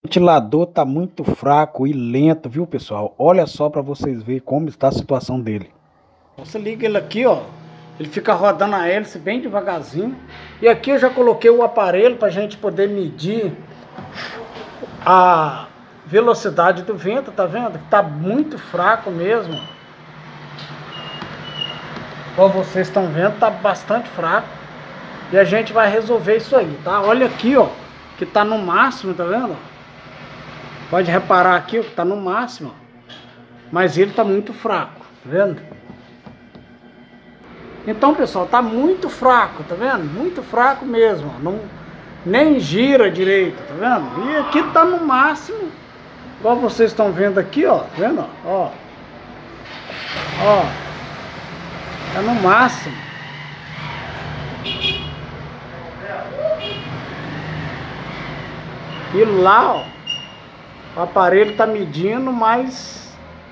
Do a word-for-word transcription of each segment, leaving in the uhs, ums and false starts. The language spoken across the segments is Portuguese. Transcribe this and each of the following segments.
O ventilador tá muito fraco e lento, viu, pessoal? Olha só para vocês verem como está a situação dele. Você liga ele aqui, ó. Ele fica rodando a hélice bem devagarzinho. E aqui eu já coloquei o aparelho para a gente poder medir a velocidade do vento, tá vendo? Tá muito fraco mesmo. Como vocês estão vendo, tá bastante fraco. E a gente vai resolver isso aí, tá? Olha aqui, ó, que tá no máximo, tá vendo? Pode reparar aqui, ó, que tá no máximo. Mas ele tá muito fraco, tá vendo? Então, pessoal, tá muito fraco, tá vendo? Muito fraco mesmo, ó. Não, nem gira direito, tá vendo? E aqui tá no máximo, igual vocês estão vendo aqui, ó, tá vendo? Ó, ó, é no máximo. E lá, ó, o aparelho tá medindo, mas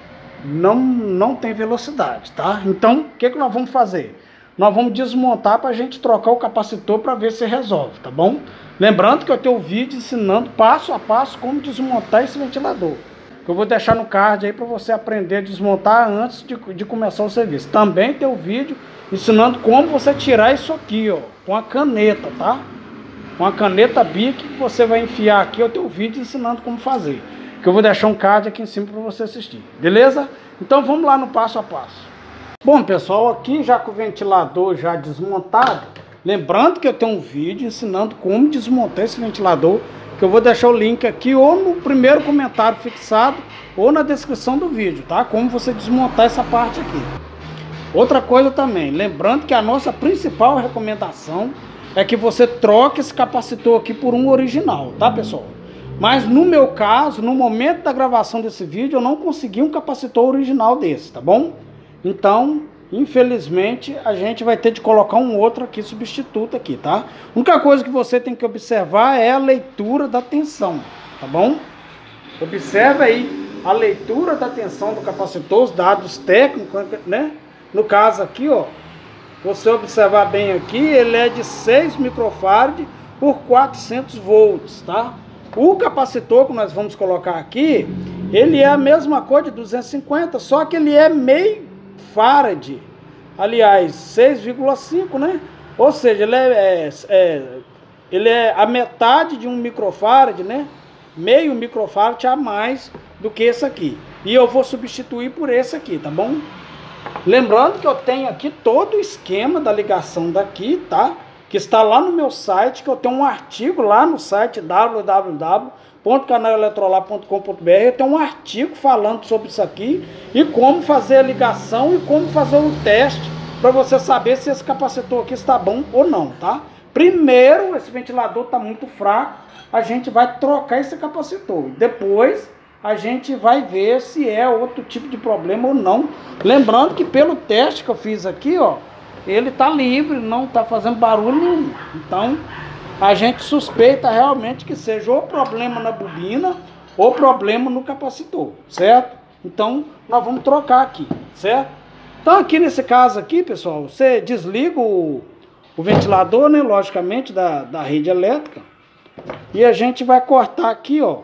não, não tem velocidade, tá? Então, o que que nós vamos fazer? Nós vamos desmontar para a gente trocar o capacitor para ver se resolve, tá bom? Lembrando que eu tenho um vídeo ensinando passo a passo como desmontar esse ventilador. Que eu vou deixar no card aí para você aprender a desmontar antes de, de começar o serviço. Também tem um vídeo ensinando como você tirar isso aqui, ó, com a caneta, tá? Com a caneta Bic que você vai enfiar aqui, eu tenho um vídeo ensinando como fazer. Que eu vou deixar um card aqui em cima para você assistir, beleza? Então vamos lá no passo a passo. Bom, pessoal, aqui já com o ventilador já desmontado, lembrando que eu tenho um vídeo ensinando como desmontar esse ventilador, que eu vou deixar o link aqui ou no primeiro comentário fixado ou na descrição do vídeo, tá? Como você desmontar essa parte aqui. Outra coisa também, lembrando que a nossa principal recomendação é que você troque esse capacitor aqui por um original, tá, pessoal? Mas no meu caso, no momento da gravação desse vídeo, eu não consegui um capacitor original desse, tá bom? Então, infelizmente, a gente vai ter de colocar um outro aqui, substituto aqui, tá? A única coisa que você tem que observar é a leitura da tensão, tá bom? Observe aí a leitura da tensão do capacitor, os dados técnicos, né? No caso aqui, ó, você observar bem aqui, ele é de seis microfarads por quatrocentos volts, tá? O capacitor que nós vamos colocar aqui, ele é a mesma coisa de duzentos e cinquenta, só que ele é meio farad, aliás, seis vírgula cinco, né? Ou seja, ele é, é, é, ele é a metade de um microfarad, né? Meio microfarad a mais do que esse aqui. E eu vou substituir por esse aqui, tá bom? Lembrando que eu tenho aqui todo o esquema da ligação daqui, tá? Que está lá no meu site, que eu tenho um artigo lá no site w w w ponto canal eletrolab ponto com ponto b r. Eu tenho um artigo falando sobre isso aqui e como fazer a ligação e como fazer o teste para você saber se esse capacitor aqui está bom ou não, tá? Primeiro, esse ventilador está muito fraco, a gente vai trocar esse capacitor. Depois, a gente vai ver se é outro tipo de problema ou não. Lembrando que pelo teste que eu fiz aqui, ó, ele está livre, não está fazendo barulho nenhum. Então, a gente suspeita realmente que seja ou problema na bobina ou problema no capacitor, certo? Então, nós vamos trocar aqui, certo? Então, aqui nesse caso aqui, pessoal, você desliga o, o ventilador, né, logicamente, da, da rede elétrica. E a gente vai cortar aqui, ó.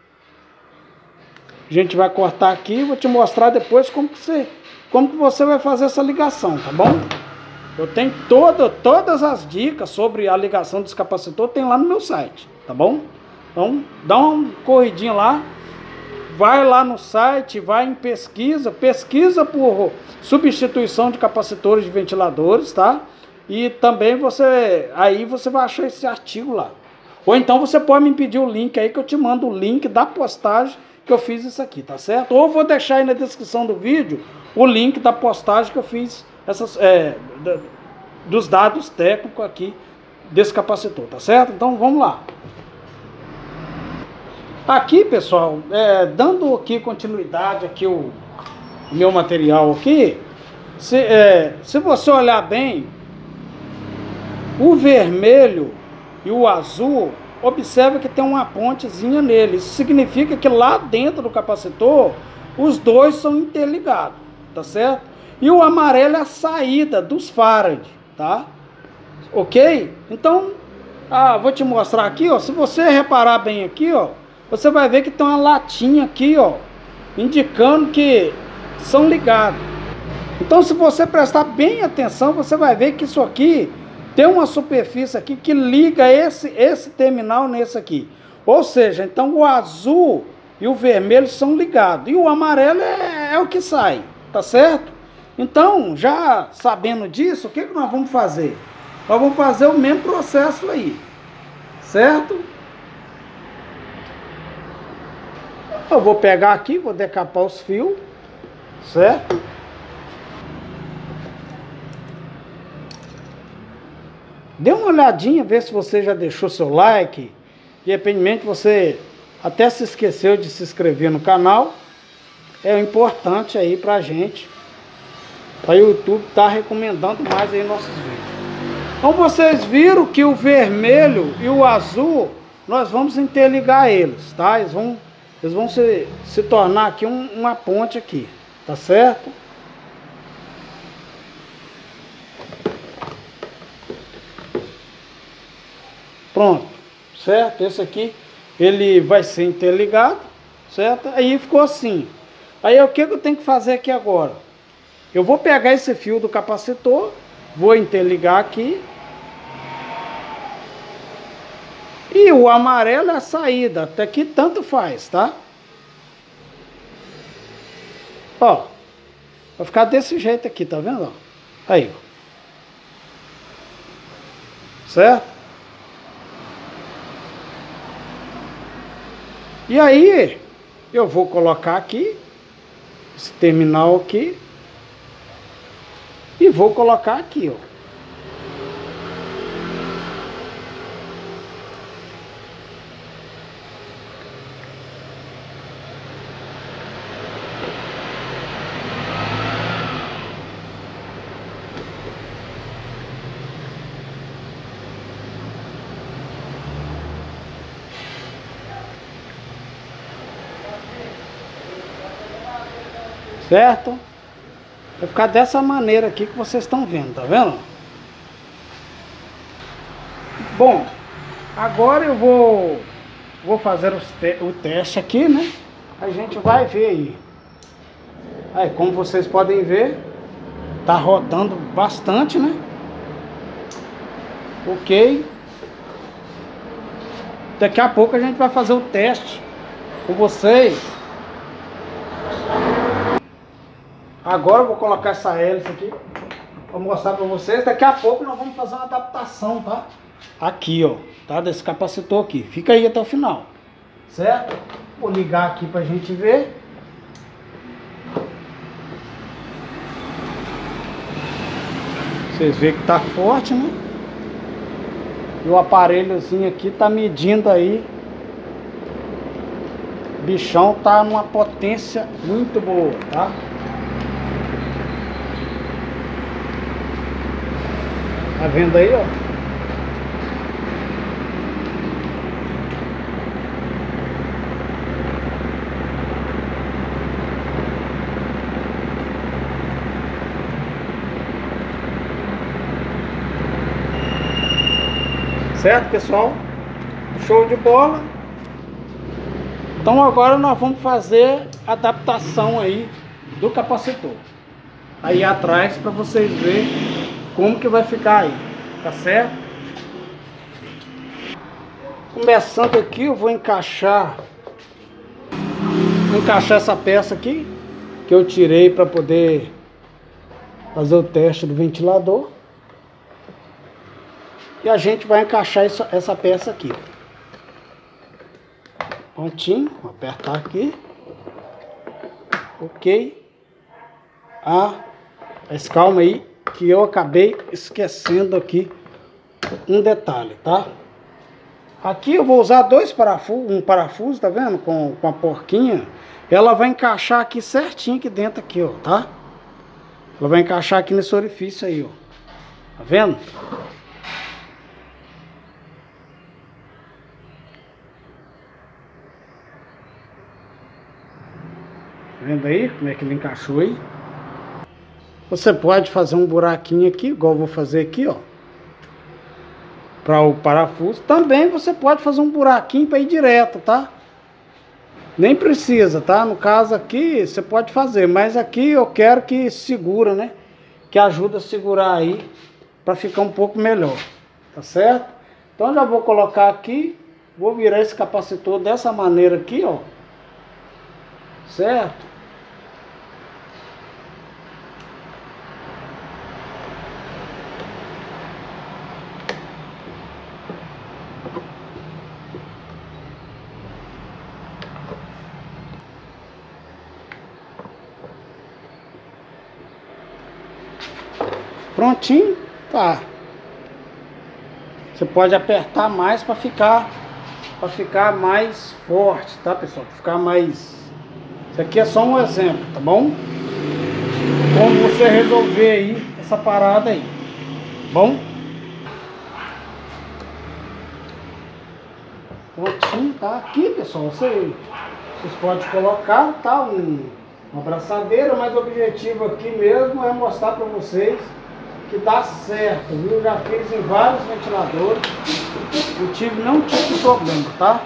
A gente vai cortar aqui e vou te mostrar depois como que você, como que você vai fazer essa ligação, tá bom? Eu tenho todo, todas as dicas sobre a ligação desse capacitor, tem lá no meu site, tá bom? Então, dá uma corridinha lá, vai lá no site, vai em pesquisa, pesquisa por substituição de capacitores de ventiladores, tá? E também você, aí você vai achar esse artigo lá. Ou então você pode me pedir o link aí que eu te mando o link da postagem que eu fiz isso aqui, tá certo? Ou vou deixar aí na descrição do vídeo o link da postagem que eu fiz essas, é, da, dos dados técnicos aqui desse capacitor, tá certo? Então vamos lá. Aqui, pessoal, é, dando aqui continuidade aqui o, o meu material aqui, se, é, se você olhar bem, o vermelho e o azul, observa que tem uma pontezinha nele. Isso significa que lá dentro do capacitor, os dois são interligados, tá certo? E o amarelo é a saída dos farad, tá? Ok? Então, ah, vou te mostrar aqui, ó. Se você reparar bem aqui, ó, você vai ver que tem uma latinha aqui, ó, indicando que são ligados. Então, se você prestar bem atenção, você vai ver que isso aqui tem uma superfície aqui que liga esse, esse terminal nesse aqui. Ou seja, então o azul e o vermelho são ligados. E o amarelo é, é o que sai, tá certo? Então, já sabendo disso, o que, que nós vamos fazer? Nós vamos fazer o mesmo processo aí, certo? Eu vou pegar aqui, vou decapar os fios, certo? Dê uma olhadinha, vê se você já deixou seu like. De repente você até se esqueceu de se inscrever no canal. É importante aí pra gente. Para o YouTube tá recomendando mais aí nossos vídeos. Então vocês viram que o vermelho e o azul, nós vamos interligar eles, tá? Eles vão, eles vão se, se tornar aqui um, uma ponte aqui, tá certo? Pronto, certo? Esse aqui, ele vai ser interligado, certo? Aí ficou assim. Aí o que eu tenho que fazer aqui agora? Eu vou pegar esse fio do capacitor, vou interligar aqui. E o amarelo é a saída, até aqui tanto faz, tá? Ó, vai ficar desse jeito aqui, tá vendo? Aí, ó. Certo? E aí, eu vou colocar aqui, esse terminal aqui, e vou colocar aqui, ó. Certo? Vai ficar dessa maneira aqui que vocês estão vendo, tá vendo? Bom, agora eu vou vou fazer os te o teste aqui, né? A gente vai ver aí. Aí, como vocês podem ver, tá rodando bastante, né? Ok. Daqui a pouco a gente vai fazer o teste com vocês. Agora eu vou colocar essa hélice aqui para mostrar para vocês. Daqui a pouco nós vamos fazer uma adaptação, tá? Aqui, ó, tá? Desse capacitor aqui. Fica aí até o final, certo? Vou ligar aqui pra gente ver. Vocês veem que tá forte, né? E o aparelhozinho aqui tá medindo aí. O bichão tá numa potência muito boa, tá? Tá vendo aí, ó? Certo, pessoal? Show de bola. Então agora nós vamos fazer a adaptação aí do capacitor. Aí atrás para vocês verem como que vai ficar aí, tá certo? Começando aqui, eu vou encaixar vou encaixar essa peça aqui que eu tirei para poder fazer o teste do ventilador. E a gente vai encaixar essa, essa peça aqui. Pontinho, vou apertar aqui. Ok. Ah, mas calma aí, que eu acabei esquecendo aqui um detalhe, tá? Aqui eu vou usar dois parafusos, um parafuso, tá vendo? Com, com a porquinha. Ela vai encaixar aqui certinho aqui dentro aqui, ó, tá? Ela vai encaixar aqui nesse orifício aí, ó. Tá vendo? Tá vendo aí como é que ele encaixou aí? Você pode fazer um buraquinho aqui, igual eu vou fazer aqui, ó. Para o parafuso. Também você pode fazer um buraquinho para ir direto, tá? Nem precisa, tá? No caso aqui, você pode fazer, mas aqui eu quero que segura, né? Que ajuda a segurar aí, para ficar um pouco melhor, tá certo? Então já vou colocar aqui, vou virar esse capacitor dessa maneira aqui, ó. Certo? Prontinho, tá. Você pode apertar mais para ficar para ficar mais forte, tá, pessoal? Pra ficar mais. Isso aqui é só um exemplo, tá bom? Como você resolver aí essa parada aí, bom? Prontinho, tá aqui, pessoal. Você, vocês podem colocar, tá, um, uma abraçadeira, mas o objetivo aqui mesmo é mostrar para vocês que dá certo, viu? Já fiz em vários ventiladores, não tive nenhum tipo de problema, tá?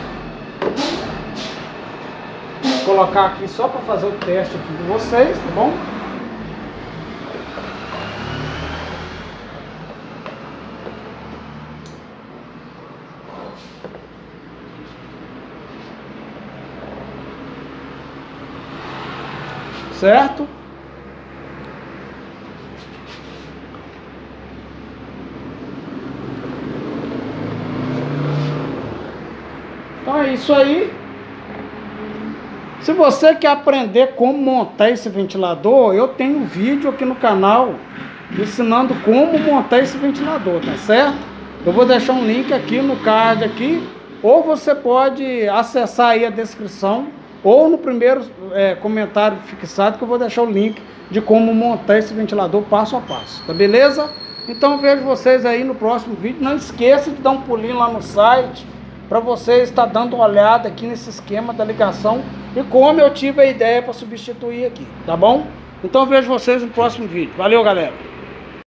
Vou colocar aqui só para fazer o teste aqui com vocês, tá bom? Certo? Então é isso aí. Se você quer aprender como montar esse ventilador, eu tenho um vídeo aqui no canal ensinando como montar esse ventilador, tá certo? Eu vou deixar um link aqui no card aqui, ou você pode acessar aí a descrição, ou no primeiro é, comentário fixado, que eu vou deixar o link de como montar esse ventilador passo a passo, tá beleza? Então vejo vocês aí no próximo vídeo. Não esqueça de dar um pulinho lá no site, para você estar dando uma olhada aqui nesse esquema da ligação e como eu tive a ideia para substituir aqui, tá bom? Então vejo vocês no próximo vídeo. Valeu, galera!